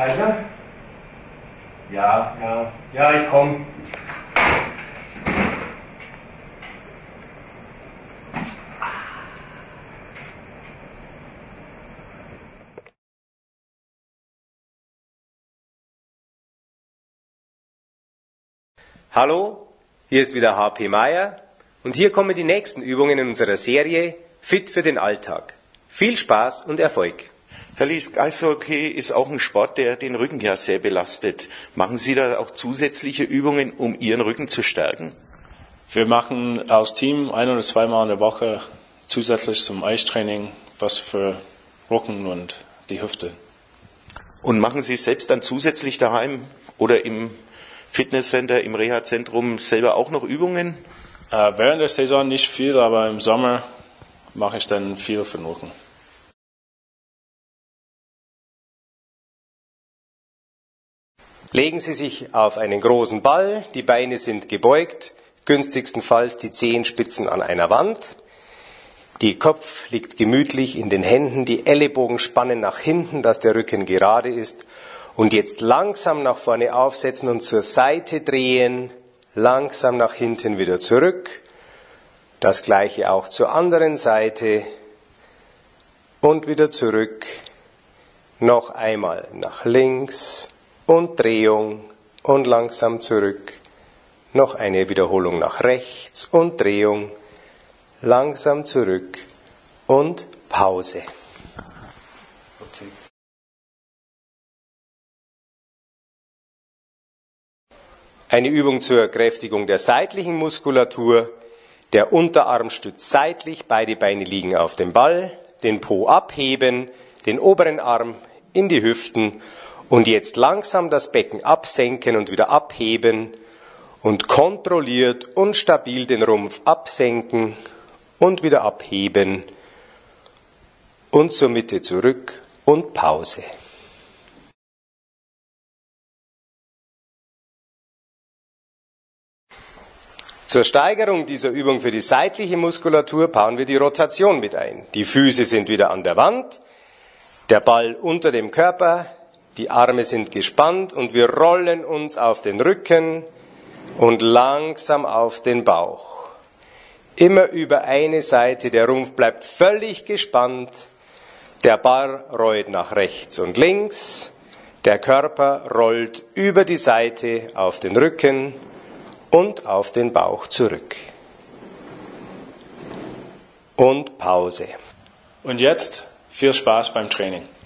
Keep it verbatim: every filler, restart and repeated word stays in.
Kaiser? Ja, ja, ja, ich komm. Hallo, hier ist wieder H P Meier und hier kommen die nächsten Übungen in unserer Serie Fit für den Alltag. Viel Spaß und Erfolg! Herr Liesk, Eishockey ist auch ein Sport, der den Rücken ja sehr belastet. Machen Sie da auch zusätzliche Übungen, um Ihren Rücken zu stärken? Wir machen als Team ein- oder zweimal in der Woche zusätzlich zum Eistraining was für Rücken und die Hüfte. Und machen Sie selbst dann zusätzlich daheim oder im Fitnesscenter, im Reha-Zentrum selber auch noch Übungen? Äh, während der Saison nicht viel, aber im Sommer mache ich dann viel für den Rücken. Legen Sie sich auf einen großen Ball, die Beine sind gebeugt, günstigstenfalls die Zehenspitzen an einer Wand. Der Kopf liegt gemütlich in den Händen, die Ellenbogen spannen nach hinten, dass der Rücken gerade ist. Und jetzt langsam nach vorne aufsetzen und zur Seite drehen, langsam nach hinten wieder zurück. Das gleiche auch zur anderen Seite und wieder zurück. Noch einmal nach links und Drehung und langsam zurück. Noch eine Wiederholung nach rechts und Drehung, langsam zurück und Pause. Eine Übung zur Kräftigung der seitlichen Muskulatur. Der Unterarm stützt seitlich, beide Beine liegen auf dem Ball, den Po abheben, den oberen Arm in die Hüften und jetzt langsam das Becken absenken und wieder abheben und kontrolliert und stabil den Rumpf absenken und wieder abheben und zur Mitte zurück und Pause. Zur Steigerung dieser Übung für die seitliche Muskulatur bauen wir die Rotation mit ein. Die Füße sind wieder an der Wand, der Ball unter dem Körper, die Arme sind gespannt und wir rollen uns auf den Rücken und langsam auf den Bauch. Immer über eine Seite, der Rumpf bleibt völlig gespannt, der Ball rollt nach rechts und links, der Körper rollt über die Seite auf den Rücken und auf den Bauch zurück. Und Pause. Und jetzt viel Spaß beim Training.